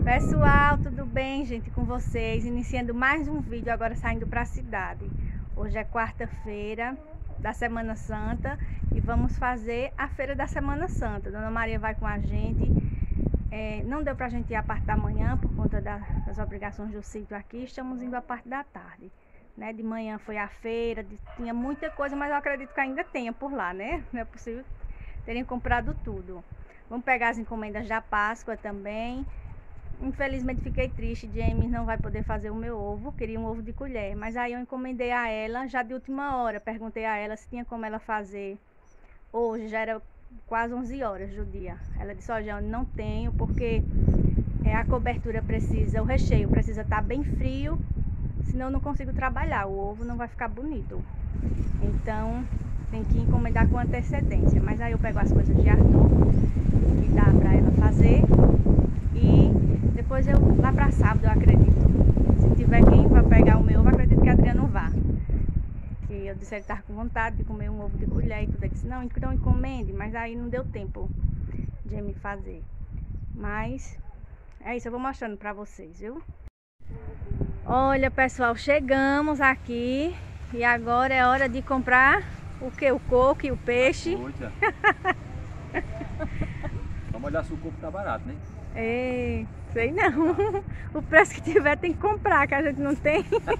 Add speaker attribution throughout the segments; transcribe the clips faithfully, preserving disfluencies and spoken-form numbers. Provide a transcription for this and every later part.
Speaker 1: Pessoal, tudo bem, gente, com vocês? Iniciando mais um vídeo, agora saindo para a cidade. Hoje é quarta-feira da Semana Santa e vamos fazer a feira da Semana Santa. Dona Maria vai com a gente. É, não deu pra gente ir a parte da manhã por conta da, das obrigações do sítio aqui. Estamos indo a parte da tarde, né? De manhã foi a feira, de, tinha muita coisa, mas eu acredito que ainda tenha por lá, né? Não é possível terem comprado tudo. Vamos pegar as encomendas da Páscoa também. Infelizmente fiquei triste, James não vai poder fazer o meu ovo, queria um ovo de colher, mas aí eu encomendei a ela já de última hora, perguntei a ela se tinha como ela fazer hoje, já era quase onze horas do dia. Ela disse: olha, eu não tenho, porque é, a cobertura precisa, o recheio precisa estar bem frio, senão eu não consigo trabalhar, o ovo não vai ficar bonito, então tem que encomendar com antecedência. Mas aí eu pego as coisas de Arthur que dá pra ela fazer e depois eu, lá pra sábado, eu acredito, se tiver quem vai pegar o meu ovo, eu acredito que a Adriana não vá. E eu disse que ele estava com vontade de comer um ovo de colher e tudo. Ele disse: não, então encomende, mas aí não deu tempo de me fazer. Mas é isso, eu vou mostrando pra vocês, viu? Olha, pessoal, chegamos aqui e agora é hora de comprar o que? O coco e o peixe.
Speaker 2: Vamos olhar se o coco tá barato, né?
Speaker 1: Ei, sei não. O preço que tiver tem que comprar, que a gente não tem.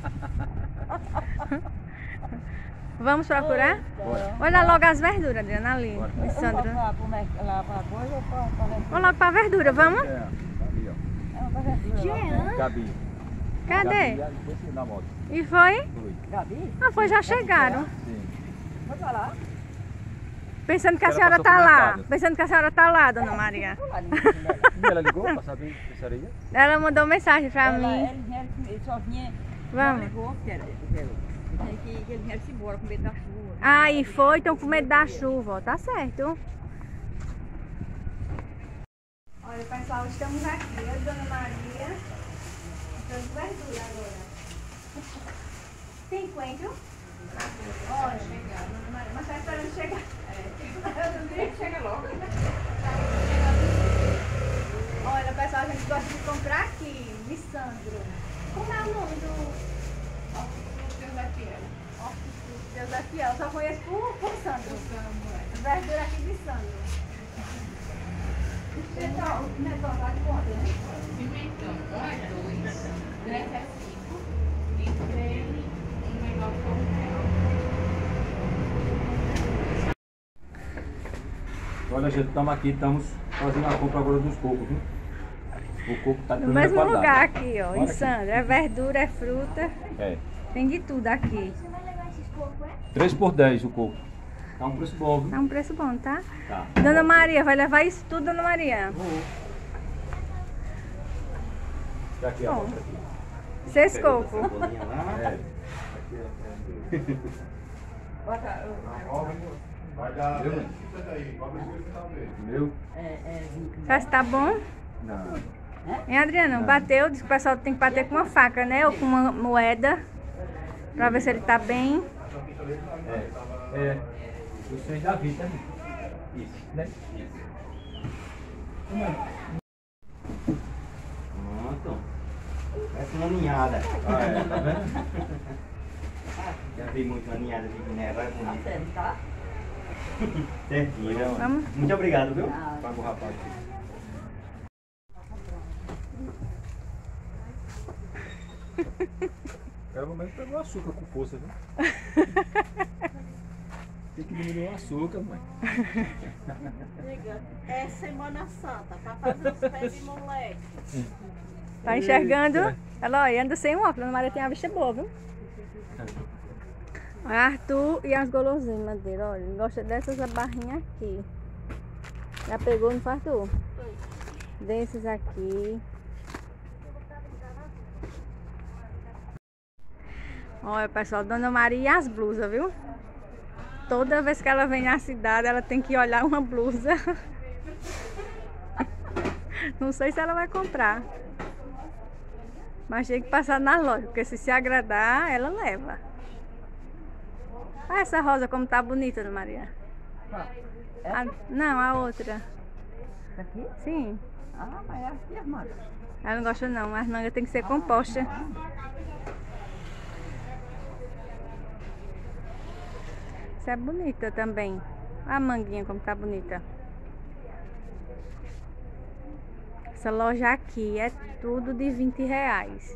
Speaker 1: Vamos procurar?
Speaker 2: Bora.
Speaker 1: Olha logo as verduras, Adriana, ali.
Speaker 2: Bora.
Speaker 1: Sandra.
Speaker 3: Lá pra coisa ou pra verdura?
Speaker 1: Vamos logo pra verdura, vamos?
Speaker 2: É, tá ali, ó.
Speaker 3: É pra verdura.
Speaker 2: Gabi.
Speaker 1: Cadê?
Speaker 2: Gabi, desce na moto.
Speaker 1: E foi?
Speaker 2: Foi.
Speaker 3: Gabi?
Speaker 1: Ah, foi, já chegaram.
Speaker 2: Sim.
Speaker 3: Vai pra lá.
Speaker 1: Pensando que a
Speaker 2: Ela
Speaker 1: senhora
Speaker 2: passou
Speaker 1: tá
Speaker 2: pro
Speaker 1: lá.
Speaker 2: mercado.
Speaker 1: Pensando que a senhora tá lá, dona Maria.
Speaker 3: Vou lá, ninguém dela.
Speaker 2: E ela ligou pra saber se isso era aí?
Speaker 1: Ela mandou mensagem pra
Speaker 3: Ela,
Speaker 1: mim.
Speaker 3: ele, ele, ele só vinha.
Speaker 1: Vamos.
Speaker 3: Não ligou, porque era- porque ele tinha que que ele vinha se embora com medo da chuva.
Speaker 1: Aí foi, então com medo da chuva, ó, tá certo. Olha, pessoal, estamos aqui, eu e Dona Maria, comprando verdura agora. Tem coentro? Olha, Dona Maria, mas tá esperando chegar. Eu não queria que chegue logo. Olha, pessoal, a gente gosta de comprar aqui, Lissandro. Como é o nome do... Deus da Fiel. Deus da Fiel, só conheço por, por Sandro. Verdura aqui de Sandro. Então, o negócio lá de conta, né?
Speaker 4: Pimentão, um é dois, dez é cinco, e três, um negócio com um real.
Speaker 2: Olha, gente, estamos aqui, estamos fazendo a compra agora dos cocos, viu? O coco tá de
Speaker 1: No
Speaker 2: primeira
Speaker 1: mesmo
Speaker 2: qualidade.
Speaker 1: lugar aqui, ó,
Speaker 2: Olha
Speaker 1: em
Speaker 2: aqui.
Speaker 1: Sandro. É verdura, é fruta,
Speaker 2: É.
Speaker 1: tem de tudo aqui.
Speaker 2: três por dez o coco. Tá um preço bom, viu?
Speaker 1: Tá um preço bom, tá?
Speaker 2: Tá.
Speaker 1: Dona Maria, vai levar isso tudo, Dona Maria?
Speaker 2: Vou. Tá aqui, ó.
Speaker 1: Bom.
Speaker 2: mostra aqui.
Speaker 1: Seis cocos.
Speaker 2: É.
Speaker 3: Bota,
Speaker 2: Vai dar. Meu? Meu?
Speaker 3: é, é,
Speaker 1: Será que tá bom?
Speaker 2: Não.
Speaker 1: Hein, Adriana? Bateu, diz que o pessoal tem que bater com uma faca, né? Ou com uma moeda. Pra ver se ele tá bem.
Speaker 2: É. É. Vocês da vida, né? Isso, né? Isso.
Speaker 5: Pronto. Parece uma ninhada.
Speaker 2: Ah, é, tá vendo?
Speaker 5: Já vi muito uma ninhada de Minerva, é
Speaker 3: tá
Speaker 5: bonita.
Speaker 3: certo, tá?
Speaker 5: Certinho, viu?
Speaker 1: Vamos.
Speaker 5: Muito obrigado, viu?
Speaker 2: Paga o rapaz aqui. Pelo momento pegou açúcar com força, viu? Tem que diminuir o açúcar, mãe.
Speaker 6: É Semana Santa, pra fazer os pés de moleque.
Speaker 1: Tá enxergando? Ela, ó, anda sem óculos. Dona Maria tem uma vista boa, viu? Arthur e as guloseimas dele, olha. Ele gosta dessas barrinhas aqui. Já pegou no Arthur? Desses aqui. Olha, pessoal, Dona Maria e as blusas, viu? Toda vez que ela vem na cidade, ela tem que olhar uma blusa. Não sei se ela vai comprar. Mas tem que passar na loja, porque se se agradar, ela leva. Olha essa rosa como tá bonita, Dona Maria. A- não, a outra.
Speaker 3: Aqui?
Speaker 1: Sim.
Speaker 3: Ah, mas aqui as mangas.
Speaker 1: Ela não gosta não, as mangas tem que ser composta. Essa é bonita também. Olha a manguinha como tá bonita. Essa loja aqui é tudo de vinte reais.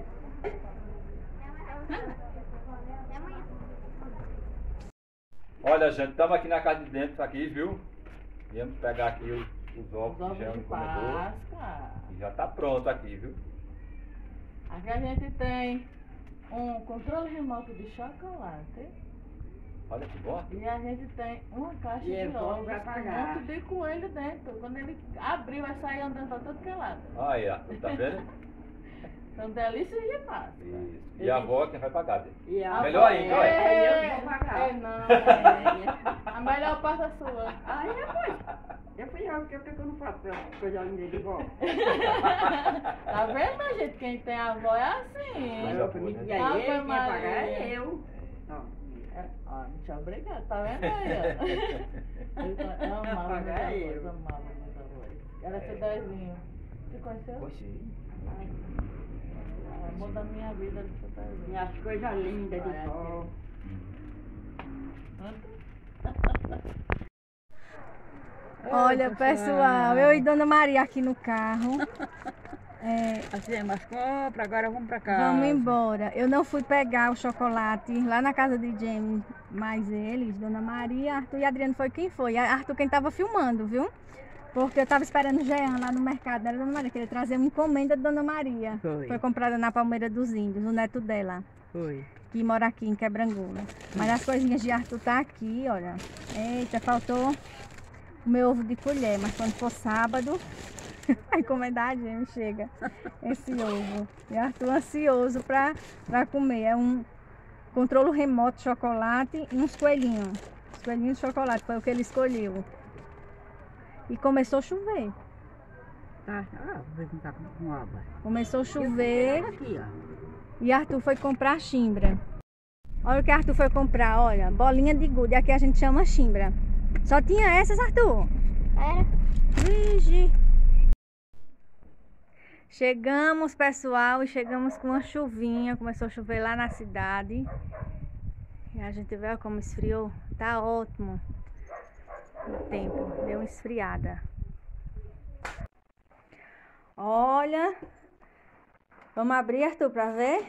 Speaker 2: Olha, gente, estamos aqui na casa de dentro, aqui, viu? Viemos pegar aqui os, os ovos,
Speaker 3: Os
Speaker 2: que já é
Speaker 3: ovos
Speaker 2: um
Speaker 3: de
Speaker 2: comedor.
Speaker 3: Páscoa.
Speaker 2: E já tá pronto aqui, viu?
Speaker 3: Aqui a gente tem um controle remoto de chocolate.
Speaker 2: Olha que bom.
Speaker 3: E a gente tem uma caixa
Speaker 6: E é
Speaker 3: de
Speaker 6: bom
Speaker 3: ovos
Speaker 6: pra
Speaker 3: com um
Speaker 6: pagar.
Speaker 3: monte de coelho dentro. Quando ele abrir, vai sair andando pra todo que é lado.
Speaker 2: Aí, ó, tá vendo?
Speaker 3: São delícias de Páscoa.
Speaker 2: Isso. E a avó quem vai pagar, né?
Speaker 6: E a
Speaker 2: Melhor ainda, olha.
Speaker 6: É, eu vou pagar.
Speaker 3: É, não, é. A melhor parte é sua.
Speaker 6: Aí eu fui. Eu fui eu, porque eu não faço coisa linda de bom.
Speaker 3: Tá vendo, minha gente? Quem tem avó é assim.
Speaker 2: Mas
Speaker 6: Eu
Speaker 2: boa,
Speaker 6: fui,
Speaker 2: né?
Speaker 6: e aí,
Speaker 3: Ave
Speaker 6: quem ia pagar
Speaker 3: Maria.
Speaker 6: é eu. Ó.
Speaker 3: É, ó, muito obrigada, tá vendo aí, ó? Eu amava meus
Speaker 6: Pagar
Speaker 3: avós,
Speaker 6: eu.
Speaker 3: amava meus avós. Era seu dezinho. Você conheceu?
Speaker 2: Poxa,
Speaker 3: Ai, amor da minha vida, de seu dezinho.
Speaker 6: E as coisas lindas de
Speaker 3: Olha
Speaker 6: bom.
Speaker 1: Olha, pessoal, eu e Dona Maria aqui no carro. É,
Speaker 3: Fizemos as compras, agora vamos pra casa.
Speaker 1: vamos embora. Eu não fui pegar o chocolate lá na casa de Jamie, mas eles, Dona Maria, Arthur e Adriano foi quem foi. Arthur quem tava filmando, viu? Porque eu tava esperando o Jean lá no mercado. Era Dona Maria, queria trazer uma encomenda de Dona Maria.
Speaker 3: Foi.
Speaker 1: Foi comprada na Palmeira dos Índios, o neto dela,
Speaker 3: Foi.
Speaker 1: que mora aqui em Quebrangulo. Mas as coisinhas de Arthur tá aqui, olha. Eita, faltou o meu ovo de colher, mas quando for sábado, a encomendar a Jamie chega esse ovo. E Arthur ansioso pra, pra comer. É um controle remoto de chocolate e uns coelhinhos. Os coelhinhos de chocolate, foi o que ele escolheu. E começou a chover.
Speaker 3: Tá, ah, vou brincar com água.
Speaker 1: Começou a chover
Speaker 3: Aqui, ó.
Speaker 1: e Arthur foi comprar chimbra. Olha o que Arthur foi comprar, olha, bolinha de gude. Aqui a gente chama chimbra. Só tinha essas, Arthur? Era. Vigi. Chegamos, pessoal, e chegamos com uma chuvinha. Começou a chover lá na cidade. E a gente vê como esfriou. Tá ótimo o tempo. Deu uma esfriada. Olha. Vamos abrir, Arthur, pra ver?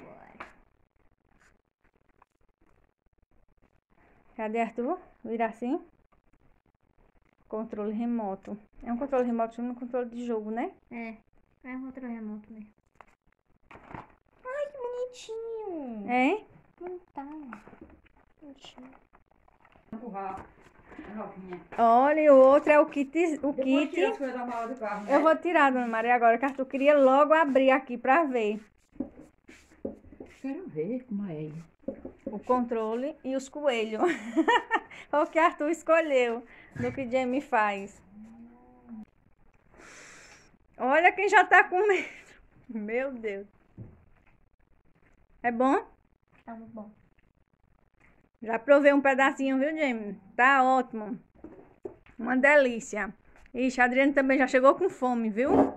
Speaker 1: Cadê, Arthur? Vira assim. Controle remoto. É um controle remoto, não é um controle de jogo, né?
Speaker 7: É, é um controle remoto mesmo. Bonitinho.
Speaker 1: É?
Speaker 7: Não tá. Bonitinho.
Speaker 6: Empurrar. Novinha.
Speaker 1: Olha, e o outro é o kit. O
Speaker 6: Depois
Speaker 1: kit.
Speaker 6: tira as coisas da mala do carro, né?
Speaker 1: Eu vou tirar, Dona Maria, agora, que Arthur queria logo abrir aqui pra ver
Speaker 3: Quero ver como é.
Speaker 1: o controle e os coelhos. Foi o que Arthur escolheu do que Jamie faz. Olha quem já tá comendo. Meu Deus. É bom?
Speaker 7: Tá muito bom.
Speaker 1: Já provei um pedacinho, viu, Jamie? Tá ótimo. Uma delícia. Ixi, a Adriane também já chegou com fome, viu?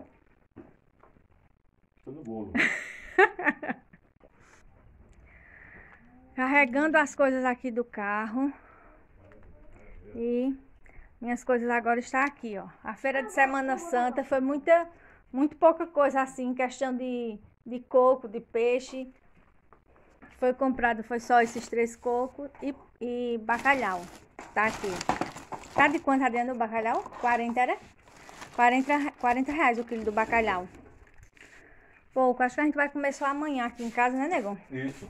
Speaker 2: Tô no bolo.
Speaker 1: Carregando as coisas aqui do carro. E minhas coisas agora estão aqui, ó. A feira de Semana Santa foi muita, muito pouca coisa assim, questão de, de coco, de peixe. Foi comprado, foi só esses três cocos e, e bacalhau. Tá aqui. Tá de quanto, Adriano, o bacalhau? quarenta, era? quarenta, quarenta reais o quilo do bacalhau. Pouco, acho que a gente vai comer só amanhã aqui em casa, né, negão?
Speaker 2: Isso.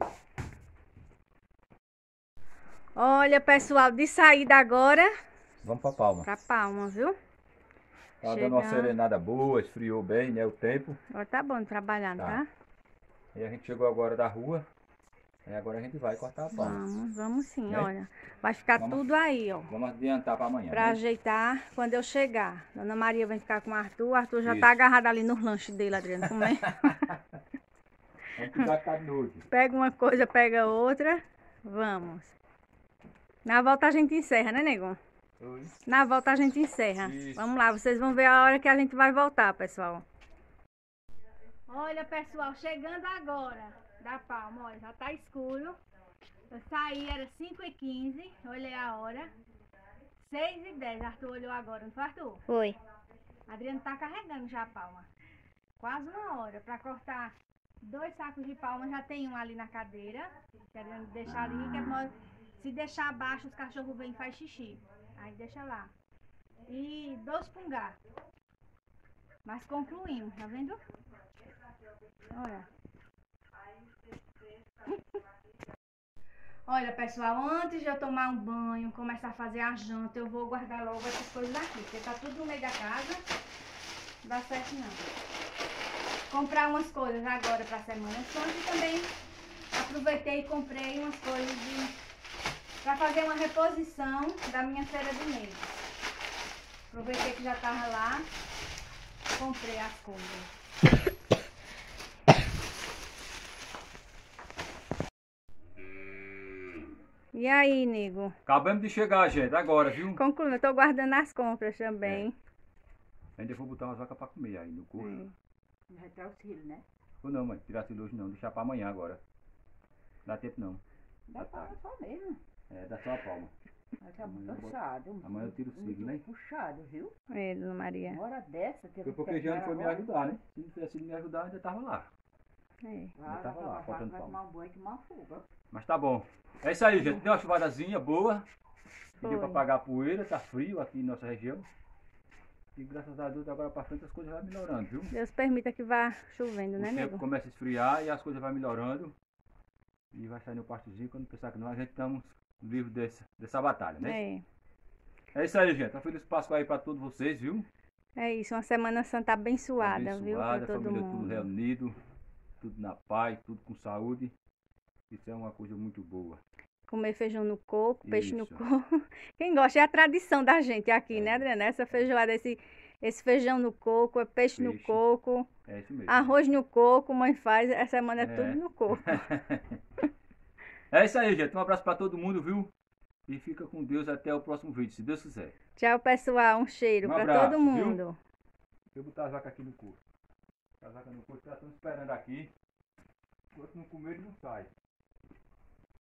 Speaker 1: Olha, pessoal, de saída agora
Speaker 2: Vamos pra Palma.
Speaker 1: pra Palma, viu?
Speaker 2: Tá dando uma
Speaker 1: Chegamos.
Speaker 2: serenada boa, esfriou bem, né, o tempo.
Speaker 1: Agora tá bom trabalhando,
Speaker 2: Tá.
Speaker 1: tá?
Speaker 2: E a gente chegou agora da rua. E agora a gente vai cortar a palma.
Speaker 1: Vamos, vamos sim,
Speaker 2: Né?
Speaker 1: olha. Vai ficar
Speaker 2: Vamos.
Speaker 1: tudo aí, ó.
Speaker 2: Vamos adiantar pra amanhã.
Speaker 1: Pra
Speaker 2: né?
Speaker 1: ajeitar quando eu chegar. Dona Maria vai ficar com o Arthur. O Arthur já
Speaker 2: Isso.
Speaker 1: tá agarrado ali no lanche dele, Adriano, comendo.
Speaker 2: Vamos cuidar que tá de noite.
Speaker 1: Pega uma coisa, pega outra. Vamos. Na volta a gente encerra, né, nego?
Speaker 2: Oi.
Speaker 1: Na volta a gente encerra.
Speaker 2: Isso.
Speaker 1: Vamos lá, vocês vão ver a hora que a gente vai voltar, pessoal. Olha, pessoal, chegando agora da Palma, olha, já tá escuro. Eu saí, era cinco e quinze, olhei a hora. seis e dez, Arthur olhou agora, não foi, Arthur?
Speaker 7: Foi.
Speaker 1: Adriano tá carregando já a palma. Quase uma hora para cortar dois sacos de palma. Já tem um ali na cadeira. Querendo deixar ali, que é mó- se deixar abaixo, os cachorros vêm e faz xixi. Aí deixa lá. E dois pungá. Mas concluímos, tá vendo? Olha. Olha, pessoal, antes de eu tomar um banho, começar a fazer a janta, eu vou guardar logo essas coisas aqui, porque tá tudo no meio da casa. Não dá certo não. Comprar umas coisas agora pra Semana Santa e também aproveitei e comprei umas coisas de, pra fazer uma reposição da minha feira de mês. Aproveitei que já tava lá, comprei as coisas. E aí, nego?
Speaker 2: Acabamos de chegar, gente, agora, viu?
Speaker 1: Concluindo, eu tô guardando as compras também.
Speaker 2: Ainda vou botar umas vacas pra comer aí no corpo.
Speaker 1: É.
Speaker 6: Já tá os filhos, né?
Speaker 2: Ou não, mãe, tirar filho hoje não, deixar pra amanhã agora. Dá tempo não.
Speaker 6: Dá pra só mesmo.
Speaker 2: É, dá só a palma.
Speaker 6: Mas tá
Speaker 2: Amanhã eu boto-
Speaker 6: cansado.
Speaker 2: amanhã eu tiro o cílio,
Speaker 6: muito
Speaker 2: né?
Speaker 6: puxado, viu?
Speaker 1: É, dona Maria.
Speaker 6: Uma hora dessa... teve
Speaker 2: Foi
Speaker 6: que
Speaker 2: porque Jane
Speaker 6: terminar
Speaker 2: foi me
Speaker 6: agora.
Speaker 2: ajudar, né? Se não tivesse sido me ajudar, eu ainda tava lá.
Speaker 1: É.
Speaker 6: Vai,
Speaker 2: Eu tava
Speaker 6: vai
Speaker 2: lá,
Speaker 6: tomar
Speaker 2: cortando
Speaker 6: vai
Speaker 2: palma.
Speaker 6: tomar um banho e tomar fuga.
Speaker 2: Mas tá bom. É isso aí, gente. Deu uma chuvadazinha boa. Que deu
Speaker 1: Foi.
Speaker 2: pra apagar a poeira, tá frio aqui em nossa região. E graças a Deus, agora pra frente as coisas vão melhorando, viu?
Speaker 1: Deus permita que vá chovendo,
Speaker 2: O
Speaker 1: né,
Speaker 2: tempo
Speaker 1: nego?
Speaker 2: começa a esfriar e as coisas vão melhorando. E vai sair no partezinho quando pensar que nós a gente estamos livres dessa, dessa batalha, né?
Speaker 1: É.
Speaker 2: É isso aí, gente. Um feliz Páscoa aí pra todos vocês, viu?
Speaker 1: É isso, uma Semana Santa abençoada, viu? Pra
Speaker 2: Abençoada,
Speaker 1: todo
Speaker 2: família tudo
Speaker 1: mundo.
Speaker 2: reunido, tudo na paz, tudo com saúde. Isso é uma coisa muito boa.
Speaker 1: Comer feijão no coco, peixe no
Speaker 2: Isso.
Speaker 1: coco. Quem gosta é a tradição da gente aqui,
Speaker 2: É.
Speaker 1: né, Adriana? Essa feijoada, esse, esse feijão no coco, é peixe, no
Speaker 2: Peixe.
Speaker 1: coco,
Speaker 2: É isso mesmo.
Speaker 1: arroz no coco, mãe faz, essa semana é,
Speaker 2: É.
Speaker 1: tudo no coco.
Speaker 2: É isso aí, gente. Um abraço pra todo mundo, viu? E fica com Deus até o próximo vídeo, se Deus quiser.
Speaker 1: Tchau, pessoal. Um cheiro
Speaker 2: Um
Speaker 1: pra
Speaker 2: abraço,
Speaker 1: todo
Speaker 2: viu?
Speaker 1: mundo.
Speaker 2: Eu vou botar as vacas aqui no corpo. As vacas no corpo, elas estão esperando aqui. Enquanto não comer, não sai.